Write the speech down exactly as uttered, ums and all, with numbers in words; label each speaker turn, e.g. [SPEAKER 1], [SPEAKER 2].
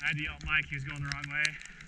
[SPEAKER 1] had to yell at Mike, he was going the wrong way.